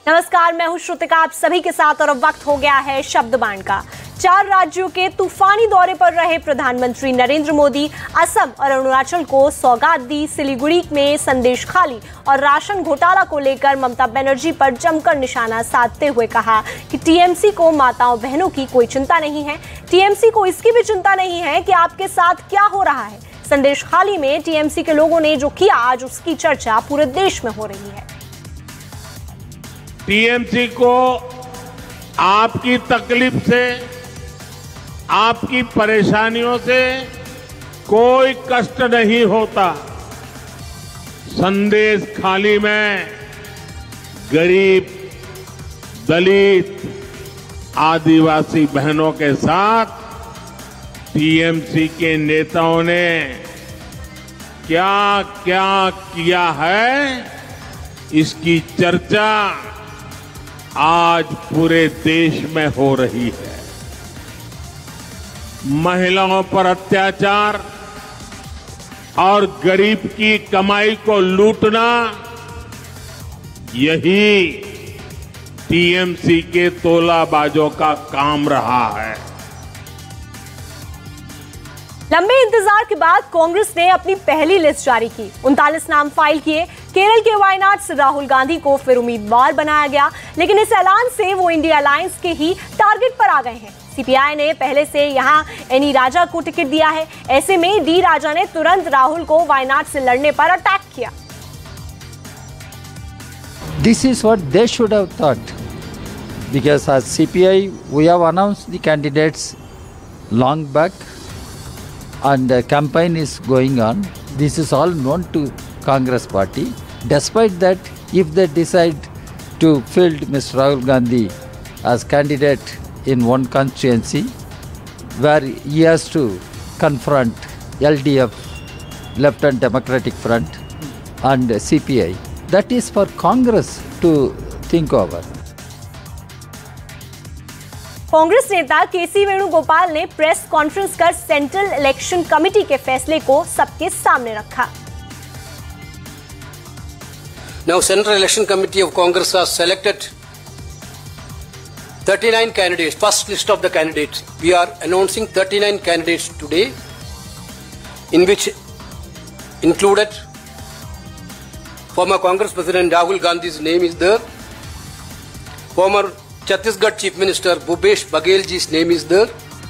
नमस्कार, मैं हूं श्रुतिका, आप सभी के साथ। और अब वक्त हो गया है शब्द बाण का। 4 राज्यों के तूफानी दौरे पर रहे प्रधानमंत्री नरेंद्र मोदी असम और अरुणाचल को सौगात दी। सिलीगुड़ी में संदेश खाली और राशन घोटाला को लेकर ममता बनर्जी पर जमकर निशाना साधते हुए कहा कि टीएमसी को माताओं बहनों की कोई चिंता नहीं है। टीएमसी को इसकी भी चिंता नहीं है कि आपके साथ क्या हो रहा है। संदेश खाली में टीएमसी के लोगों ने जो किया, आज उसकी चर्चा पूरे देश में हो रही है। टीएमसी को आपकी तकलीफ से, आपकी परेशानियों से कोई कष्ट नहीं होता। संदेश खाली में गरीब, दलित, आदिवासी बहनों के साथ टीएमसी के नेताओं ने क्या क्या किया है, इसकी चर्चा आज पूरे देश में हो रही है। महिलाओं पर अत्याचार और गरीब की कमाई को लूटना, यही टीएमसी के तोलाबाजों का काम रहा है। लंबे इंतजार के बाद कांग्रेस ने अपनी पहली लिस्ट जारी की। 39 नाम फाइल किए। केरल के वायनाड से राहुल गांधी को फिर उम्मीदवार बनाया गया, लेकिन इस ऐलान से वो इंडिया अलायंस के ही टारगेट पर आ गए हैं। सीपीआई ने पहले से यहां एनी राजा को टिकट दिया है। ऐसे में डी राजा ने तुरंत राहुल को वायनाड से लड़ने पर अटैक किया। This is what they should have thought, because as CPI we have announced the candidates long back and the campaign is going on. This is all known to Congress party. Despite that, if they decide to field Mr. Rahul Gandhi as candidate in one constituency where he has to confront LDF, Left and Democratic Front, and CPI, that is for Congress to think over. Congress नेता केसी वेणुगोपाल ने press conference कर central election committee के फैसले को सबके सामने रखा। Now, Central Election Committee of Congress has selected 39 candidates, first list of the candidates. We are announcing 39 candidates today, in which included former Congress President Rahul Gandhi's name is there, former Chhattisgarh Chief Minister Bhupesh Baghel ji's name is there.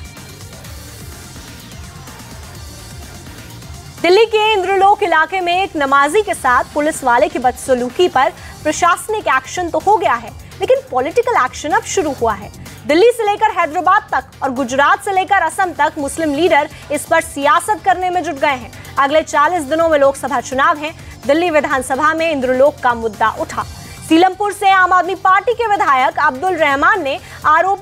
Delhi के इंद्रलोक इलाके में एक नमाजी के साथ police वाले की बदसलूकी पर प्रशासनिक एक्शन तो हो गया है, लेकिन पॉलिटिकल एक्शन अब शुरू हुआ है। दिल्ली से लेकर हैदराबाद तक और गुजरात से लेकर असम तक मुस्लिम लीडर इस पर सियासत करने में जुट गए हैं। अगले 40 दिनों में लोकसभा चुनाव हैं। दिल्ली विधानसभा में इंद्रलोक का मुद्दा उठा। सीलमपुर से आम आदमी पार्टी के विधायक अब्दुल रहमान ने आरोप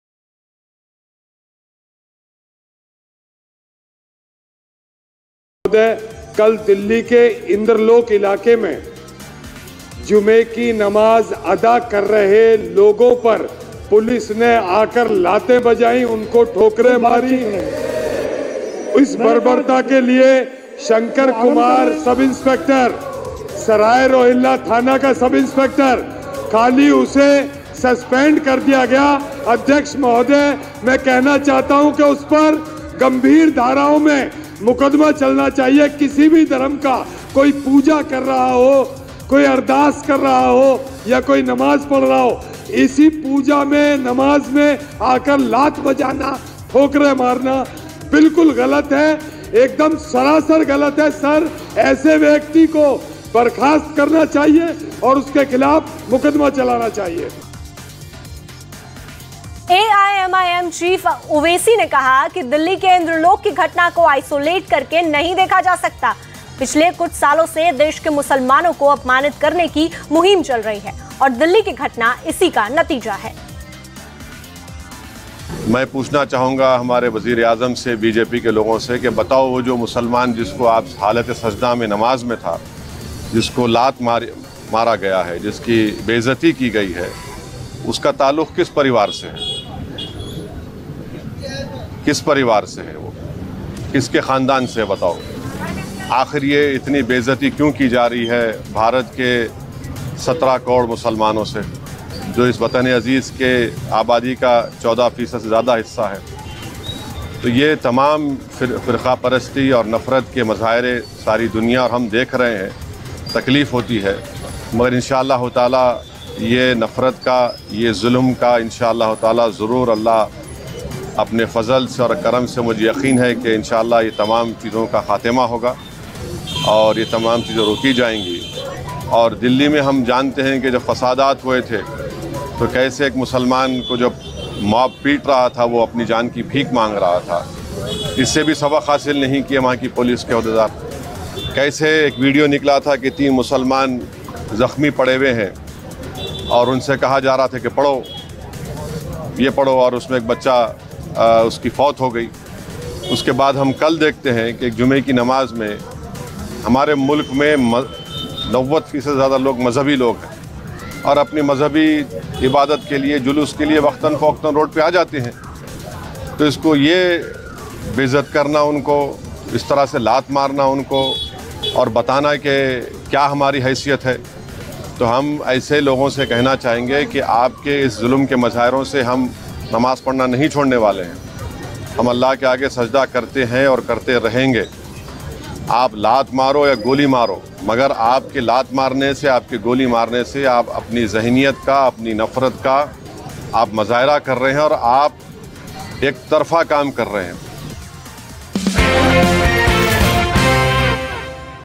कल दिल्ली के इंद्रलोक इलाके में जुमे की नमाज अदा कर रहे लोगों पर पुलिस ने आकर लातें बजाई, उनको ठोकरें मारी। इस बर्बरता के लिए शंकर कुमार सब इंस्पेक्टर, सराय रोहिल्ला थाना का सब इंस्पेक्टर, खाली उसे सस्पेंड कर दिया गया। अध्यक्ष महोदय, मैं कहना चाहता हूं कि उस पर गंभीर धाराओं में मुकदमा चलना चाहिए। किसी भी धर्म का कोई पूजा कर रहा हो, कोई अरदास कर रहा हो या कोई नमाज पढ़ रहा हो, इसी पूजा में, नमाज में आकर लात बजाना, ठोकरें मारना बिल्कुल गलत है, एकदम सरासर गलत है। सर, ऐसे व्यक्ति को बर्खास्त करना चाहिए और उसके खिलाफ मुकदमा चलाना चाहिए। एआईएमआईएम चीफ ओवैसी ने कहा कि दिल्ली के इंद्रलोक की घटना को आइसोलेट करके नहीं देखा जा सकता। पिछले कुछ सालों से देश के मुसलमानों को अपमानित करने की मुहिम चल रही है और दिल्ली की घटना इसी का नतीजा है। मैं पूछना चाहूँगा हमारे वज़ीर आज़म से, बीजेपी के लोगों से, कि बताओ वो जो मुसलमान जिसको आप हालत सजदा में नमाज में था, जिसको लात मारा गया है, जिसकी बेइज्जती की गई है, उसका ताल्लुक़ किस परिवार से है? किस परिवार से है वो? किसके ख़ानदान से? बताओ। आखिर ये इतनी बेइज्जती क्यों की जा रही है भारत के 17 करोड़ मुसलमानों से? जो इस वतन अजीज़ के आबादी का 14% से ज़्यादा हिस्सा है। तो ये तमाम फ़िरक़ा परस्ती और नफ़रत के मज़ाहिरे सारी दुनिया और हम देख रहे हैं, तकलीफ़ होती है, मगर इंशाअल्लाह ताला ये नफ़रत का, ये जुल्म का इंशाअल्लाह ताला ज़रूर अल्लाह अपने फ़ज़ल से और करम से मुझे यकीन है कि इंशाअल्लाह ये तमाम चीज़ों का ख़ात्मा होगा और ये तमाम चीज़ें रोकी जाएंगी। और दिल्ली में हम जानते हैं कि जब फसादात हुए थे तो कैसे एक मुसलमान को जब मॉब पीट रहा था वो अपनी जान की भीख मांग रहा था, इससे भी सबक हासिल नहीं किए वहाँ की पुलिस के अहदेदार। कैसे एक वीडियो निकला था कि 3 मुसलमान ज़ख्मी पड़े हुए हैं और उनसे कहा जा रहा था कि पढ़ो, ये पढ़ो, और उसमें एक बच्चा उसकी फौत हो गई। उसके बाद हम कल देखते हैं कि एक जुमे की नमाज में हमारे मुल्क में 90% से ज़्यादा लोग मजहबी लोग हैं और अपनी मजहबी इबादत के लिए, जुलूस के लिए वक्तन फ़ौक्तन रोड पे आ जाते हैं। तो इसको ये बेइज्जत करना, उनको इस तरह से लात मारना उनको और बताना कि क्या हमारी हैसियत है, तो हम ऐसे लोगों से कहना चाहेंगे कि आपके इस जुल्म के मज़ाहिरों से हम नमाज़ पढ़ना नहीं छोड़ने वाले हैं। हम अल्लाह के आगे सजदा करते हैं और करते रहेंगे। आप लात मारो या गोली मारो, मगर आपके लात मारने से, आपके गोली मारने से आप अपनी ज़हनियत का, अपनी नफ़रत का आप मज़ाहिरा कर रहे हैं और आप एक तरफ़ा काम कर रहे हैं।